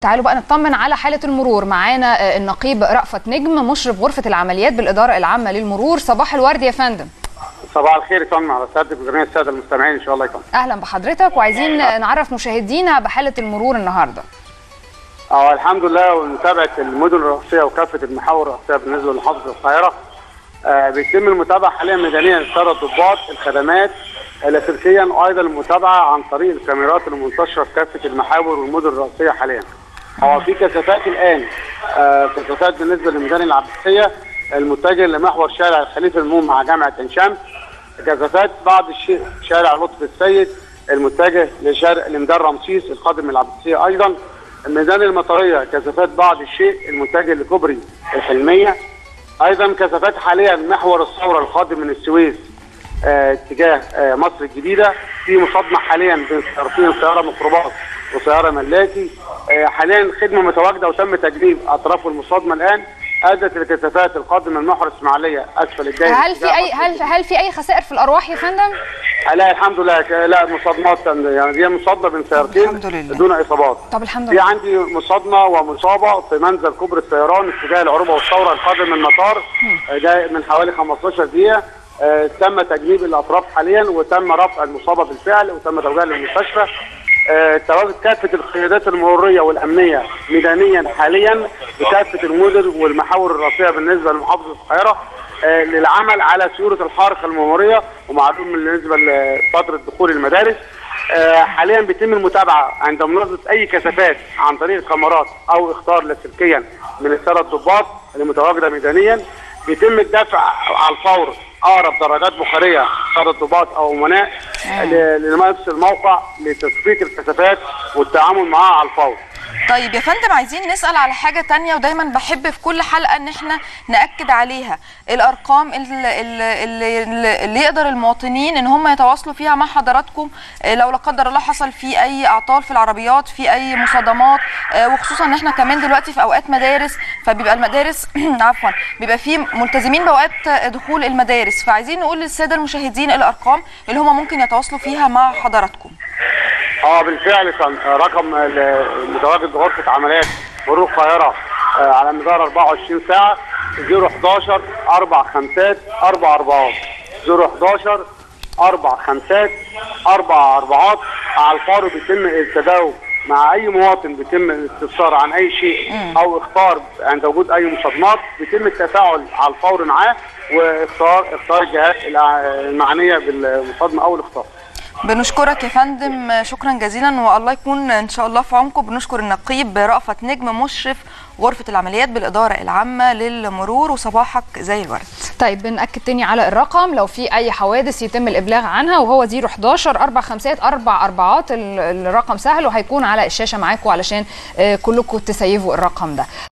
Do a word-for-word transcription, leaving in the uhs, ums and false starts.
تعالوا بقى نطمن على حالة المرور. معانا النقيب رأفت نجم مشرف غرفة العمليات بالإدارة العامة للمرور. صباح الورد يا فندم. صباح الخير يا فندم على سيادتك وجميع السادة المستمعين ان شاء الله يا فندم. أهلا بحضرتك، وعايزين نعرف مشاهدينا بحالة المرور النهارده. اه الحمد لله، ومتابعة المدن الرئيسية وكافة المحاور الرئيسية بالنسبة لمحافظة القاهرة. آه بيتم المتابعة حاليا ميدانيا للسادة الضباط، الخدمات لاسلكيا، وايضا المتابعة عن طريق الكاميرات المنتشرة في كافة المحاور والمدن الرئيسية حاليا. هو في كثافات الان آه كثافات بالنسبة للميدان العباسية المتجه لمحور شارع الخليفة الموم مع جامعة عين شمس، كثافات بعض الشيء شارع لطفي السيد المتجه لشارع لميدان رمسيس القادم من العباسية، ايضا الميدان المطرية كثافات بعض الشيء المتجه لكوبري الحلمية، ايضا كثافات حاليا محور الثورة القادم من السويس اه اتجاه اه مصر الجديدة. في مصادمة حاليا بين سيارتين، سيارة ميكروباص وسيارة ملاكي. اه حاليا خدمة متواجدة وتم تجنيب اطراف المصادمة الان، ادت الكثافات القادمه من محور اسماعيليه اسفل الدائري. هل في اي هل هل في اي خسائر في الارواح يا فندم؟ لا الحمد لله، لا مصادمات، يعني دي مصادمه بين سيارتين دون اصابات. طب الحمد لله. في عندي مصادمه ومصابه في منزل كوبري الطيران اتجاه العروبه والثوره القادم من المطار، ده من حوالي خمستاشر دقيقه. آه تم تجنيب الاطراف حاليا، وتم رفع المصابه بالفعل، وتم توجيهها للمستشفى. آه تواجد كافه القيادات المروريه والامنيه ميدانيا حاليا بكافه المدن والمحاور الرئيسيه بالنسبه لمحافظه القاهره آه للعمل على سيوره الحركه المروريه، ومعلوم بالنسبه لفتره دخول المدارس. آه حاليا بيتم المتابعه عند ملاحظه اي كثافات عن طريق الكاميرات او اختار لاسلكيا من الساده الضباط المتواجده ميدانيا. بيتم الدفع على الفور اقرب درجات بخاريه ساده الضباط او امناء لنفس الموقع لتثبيت الكثافات والتعامل معها على الفور. طيب يا فندم، عايزين نسأل على حاجة تانية ودايما بحب في كل حلقة ان احنا نأكد عليها، الارقام اللي, اللي, اللي يقدر المواطنين ان هم يتواصلوا فيها مع حضراتكم لو لا قدر الله حصل في اي اعطال في العربيات، في اي مصادمات، وخصوصا ان احنا كمان دلوقتي في اوقات مدارس، فبيبقى المدارس عفوا بيبقى في ملتزمين باوقات دخول المدارس، فعايزين نقول للسادة المشاهدين الارقام اللي هم ممكن يتواصلوا فيها مع حضراتكم. اه بالفعل كان رقم المتواجد بغرفه عمليات مرور القاهره على مدار اربعة وعشرين ساعه صفر حداشر اربع خمسات اربع اربعات صفر حداشر اربع خمسات اربع اربعات. على الفور بيتم التداول مع اي مواطن، بيتم الاستفسار عن اي شيء او اختار عند وجود اي مصادمات، بيتم التفاعل على الفور معاه واختار اختار الجهات المعنيه بالمصادمه او الاخطار. بنشكرك يا فندم شكرا جزيلا، والله يكون ان شاء الله في عونكم. بنشكر النقيب رأفت نجم مشرف غرفة العمليات بالإدارة العامة للمرور، وصباحك زي الورد. طيب بنأكد تاني على الرقم لو في أي حوادث يتم الإبلاغ عنها، وهو صفر حداشر اربع خمسات اربع اربعات. الرقم سهل وهيكون على الشاشة معاكم علشان كلكم تسيفوا الرقم ده.